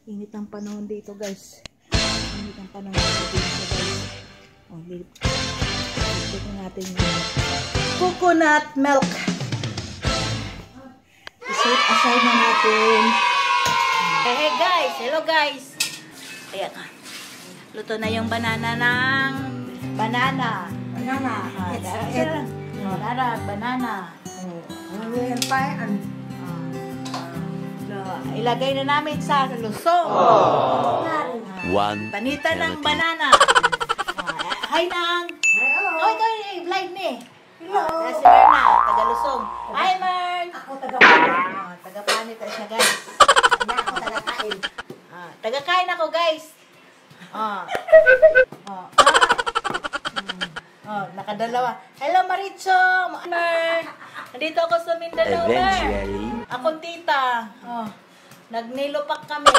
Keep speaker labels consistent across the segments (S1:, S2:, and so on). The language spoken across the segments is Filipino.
S1: Init ang panahon dito, guys. Init ang panahon dito, guys. Oh, dito natin yung coconut milk. I-set aside na natin. Hey guys! Hello guys! Ayan. Luto na yung banana ng banana.
S2: Banana.
S1: Banana.
S2: Banana.
S1: Ilagay na namin sa lusong. Panita ng banana. Hi nang. Oy, live ni.
S2: Hello.
S1: Si Merna, taga-lusong. Hi Mern.
S2: Ako taga-panit.
S1: Taga-panit siya, guys.
S2: Ako taga-kain.
S1: Taga-kain ako, guys. Nakadalawa. Hello, Maricho. Mer. Nandito ako sa Mindanao, Mer. Akong tita. Nagnilopak kami.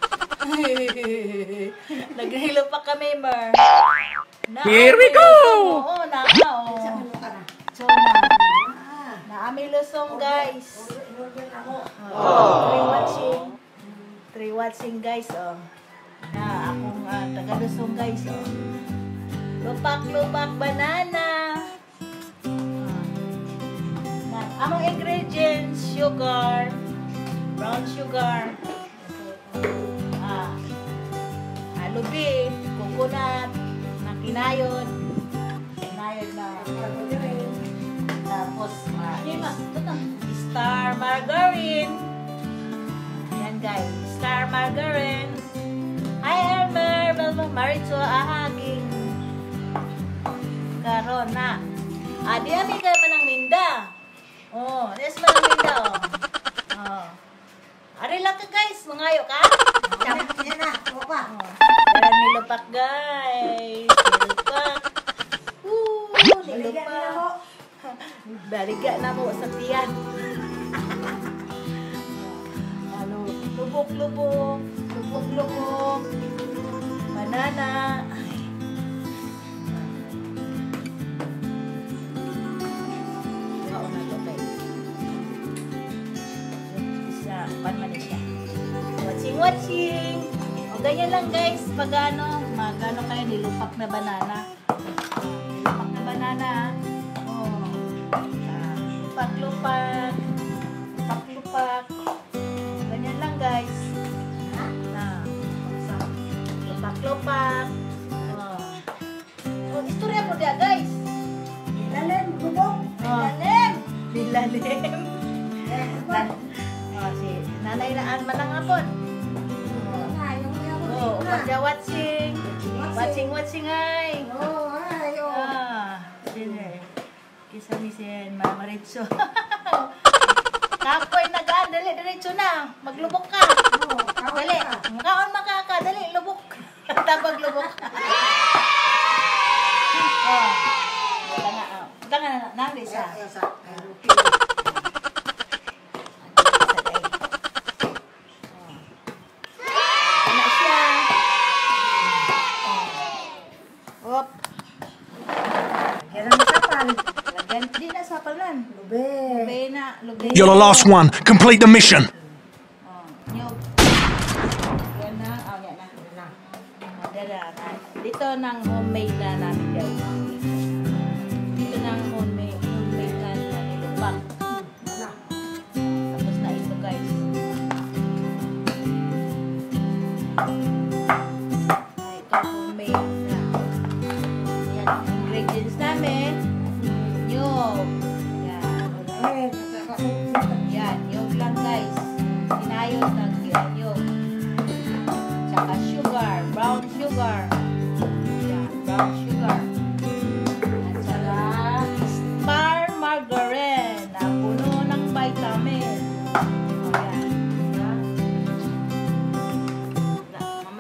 S1: Nagnilopak kami, Mer.
S3: Here we go!
S1: Oo, Naami lusong, guys. Three watching, guys. Akong taga-lusong, guys. Lupak-lupak banana. Among ingredients, sugar, brown sugar, lubi, coconut, kinayod na tapos star margarine. Ayan guys, star margarine. Hi Elmer, Maricho ahaging karon na. Di ami ka man ang minda. Des man ang minda. Ari lang ka guys, mangayo ka.
S2: Yan na, pa.
S1: Pero nilupak guys. Nilupak. Nilupak. Baliga na mo sa tiyan. Lubok-lubok. Lubok-lubok. Banana. Watching. O ganyan lang guys, pag magano kayo nilupak na banana. Nilupak na banana. Lupak-lupak. Lupak-lupak. Ganyan lang guys. Lupak-lupak. Istorya mo dia guys.
S2: Ilalim, bubok.
S1: Ilalim. Ilalim. Si nanay na manangapon. Watching. Watching ay. Kisa ni si Mama Ritso. Kapoy nagaan, dali diretso na. Maglubok ka. Dali. Kaon makaka, dali lubok. Tabag lubok. Tangan na nang isa.
S3: You're the last one. Complete the mission.
S1: Dito ng homemade na namin guys. Dito ng homemade na nilupak. Tapos na ito guys. Ito homemade na. Yan ang ingredients namin. Nyog. Yan, nyog lang guys. Kinayod ng nyog. Tsaka sugar, brown sugar. Yan, brown sugar. At saka star margarine na puno ng vitamin. Yan.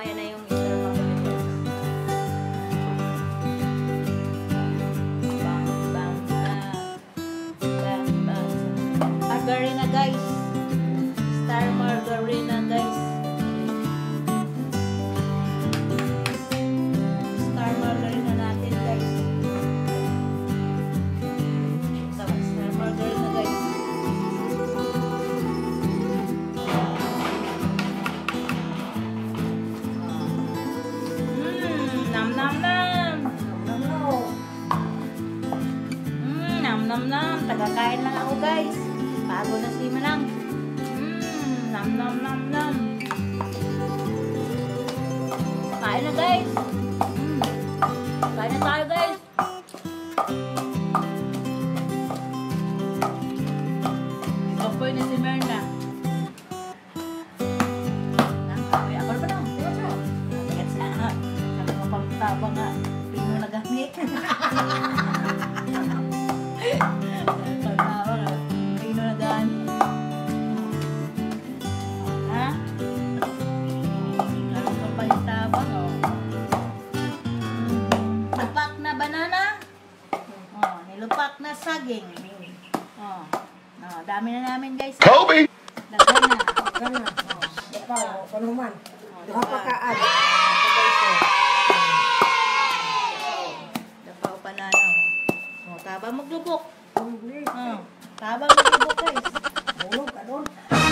S1: kakain lang ako guys. Bago na si Manang. Nam nam nam nam. Kain na guys. Kain na tayo guys. Kapoy na si Merna. Nakakawin ako na ba lang? Gets na. Sabi mo pagtaba nga. Pino na gamit. Pagtaba nga. Pino na gamit. Ha? Ano ka pa yung tabang o? Lupak na banana. Nilupak na saging. Dami na namin guys.
S3: Kobe!
S1: Daghan na.
S2: Gana. Ikaw, panuman. Duha pa kaan.
S1: Dapaw pa na taba maglubok. Taba maglubok guys.
S2: Bulog ka doon.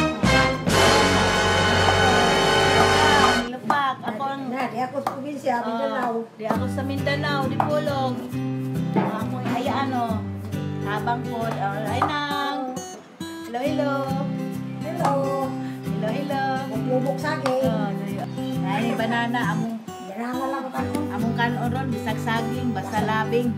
S1: Nilupak. Ako ang...
S2: Di ako sa probinsya, Mindanao.
S1: Di ako sa Mindanao, di Pulong. Ako ay ano. Tabang po. Ay nang. Hello, hello.
S2: Hello.
S1: Hello, hello.
S2: Maglubok saging.
S1: Ay, banana.
S2: Dirangan lang ako.
S1: Among kanon ron, bisag saging, basta labing.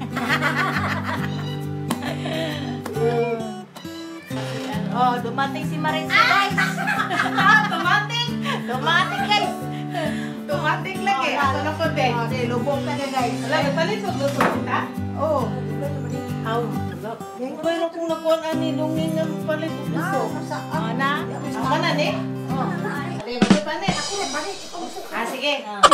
S1: Dumating si Maritza guys. Dumating. Dumating guys. Dumating lagi. Ako na po din. Lubog na guys.
S4: Wala, nagpalit mo gusto kita?
S1: Oo.
S4: Aw, pero kung nakuha ani lungin nga palit mo gusto.
S1: Na?
S4: Ako na ni? Alay, mo pa ni?
S2: Ako na, balik. Ikaw gusto ko.
S4: Sige.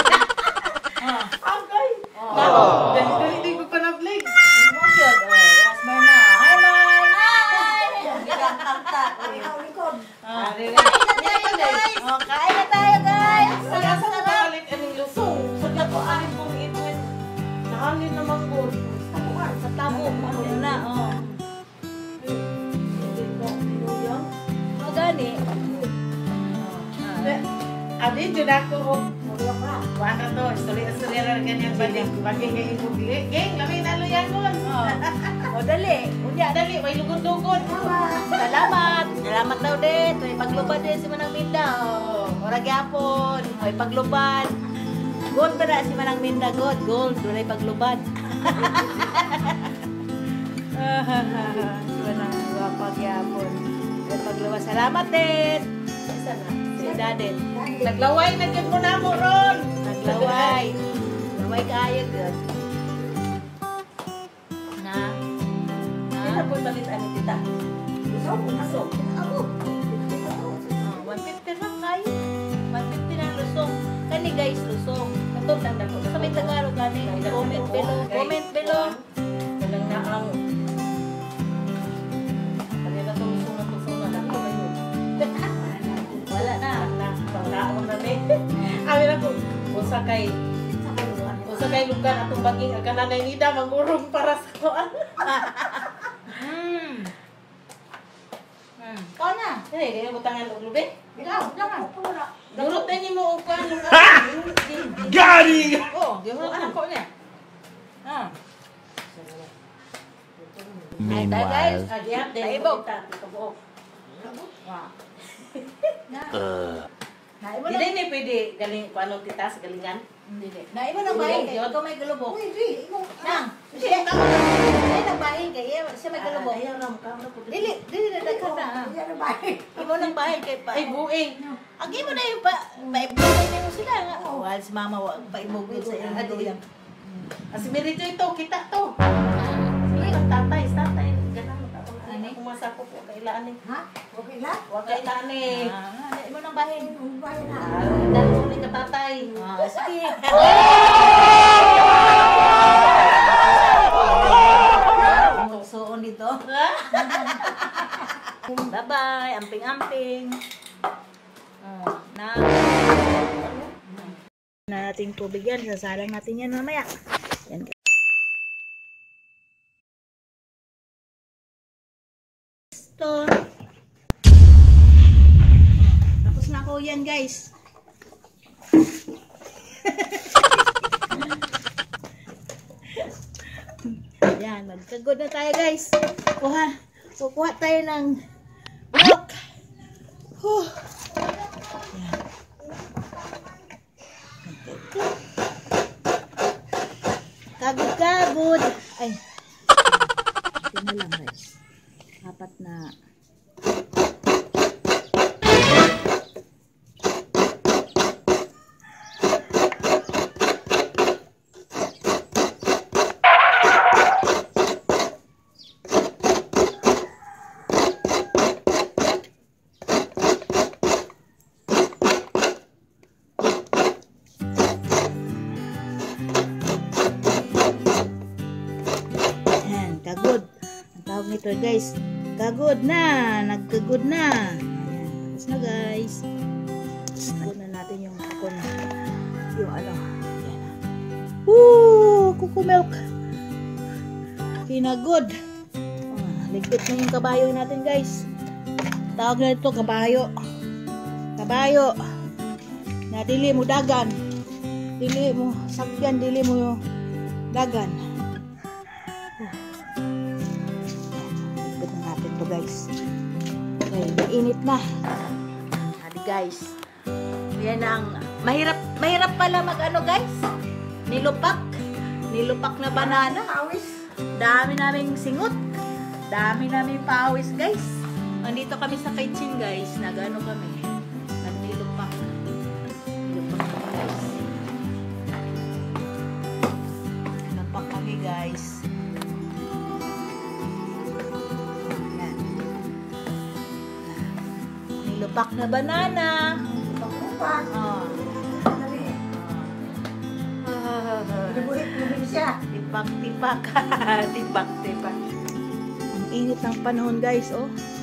S4: Okay.
S1: Oh.
S4: Dali di ko pa na-vlog.
S1: Yes, Marna. Hi, Marna.
S2: Ikaw, likod.
S1: Kain na tayo, guys.
S4: Wala sa palit aning lusong. Sadya ko arin kong itin. Nahalin naman ko.
S1: Sa tabo. Ano na, gani.
S4: Adi, dyan ako. Wala to. Istorya lang ganyan balik. Bagay kayo ibog. Geng, kami naluyan mo.
S1: Dali. Unya,
S4: Dali, may lugod-lugod.
S1: Salamat. Salamat daw din. May paglubad din si Manang Minda. Ora gyapon. May paglubad. Gold ba na si Manang Minda? Gold. Doon ay paglubad. Si Manang Wapag gyapon. May paglubad. Salamat din. Si Dadet.
S4: Naglaway na dyan mo na mo ron.
S1: Naglaway. Laway kayo good. Na?
S4: Kita po talit ani tita.
S2: Gusto ko, gusto. Ako.
S1: 150 lang kayo. 150 na lusong. Kani guys, lusong.
S4: Katong tanda ko.
S1: Sa may Tagalog kani. Comment below. Comment below.
S4: Kalang na ang. Kanila to usong na tusong na lang.
S1: Wala na.
S4: Panglaon na rin. Amin ako. Usa kay lugar atong baging ang kananay nida mangurong para sa kuan.
S1: Ikaw na.
S4: Dili, dili mo tangan og lubi.
S2: Ikaw, lang.
S4: Durot na nimo og kuan.
S3: Got him!
S1: Oh, gihurot ako niya. Ah.
S3: Meanwhile,
S4: Agyap din
S1: Taibog.
S4: kita kabuok.
S1: Wow.
S4: Dili ni pwede galing kuano tita sa galingan.
S1: Dili. Naiba ng bahay kay ikaw may galubok.
S2: Uy, di. Ikaw.
S1: Nang. Siya nang bahay kay siya may galubok.
S4: Ayaw na mukha ko.
S1: Dili na daghan na.
S2: Yan ang bahay.
S1: Imo nang bahay kay pa.
S4: Ay buing.
S1: Agi mo na yung paibugay niyo sila nga. Wal si mama paibugay sa iyo.
S4: As mirito ito kita to. Sige, tatay. Ganun
S1: Ani?
S4: kumasa ko po kailan ni.
S2: Ha? Okay lang?
S4: Wa kailan ni.
S1: Imo nang bahay.
S2: Ang bahay na.
S4: Dalo ni ka tatay.
S1: Sige. Suon dito. Bye-bye. Amping-amping. Na nating tubig yan. Sasalang natin yan mamaya. Yan. Ito. Tapos na ako yan guys. Yan, magkagod na tayo guys. Kuha. Kukuha tayo ng milk. Huh. Yan. Kagod-kagod. Ay. Ito na lang guys. Apat na. Kagod. Ang tawag nito guys. Kagod na. Nagkagod na. Ayan. Tapos na guys. Kagod na natin yung kakon. Yung ano. Ayan. Woo! Kuku milk. Kinagod. Ligpit na yung kabayo natin guys. Tawag na ito kabayo. Kabayo. Na dili mo dagan. Dili mo sakyan. Dili mo yung dagan. Ito guys. Okay, mainit na. Hadi guys. Yan ang mahirap pala mag ano guys. Nilupak na banana.
S2: Pawis.
S1: Dami naming singot. Dami naming pawis guys. Nandito kami sa kitchen guys. Nagano kami. Nagnilupak. Nilupak kami guys. Nilupak kami guys. Lupak na banana.
S2: Lupak.
S1: Oh.
S2: Libuhit siya.
S1: Tipak-tipak. Tipak-tipak. Ang init ng panahon guys, oh.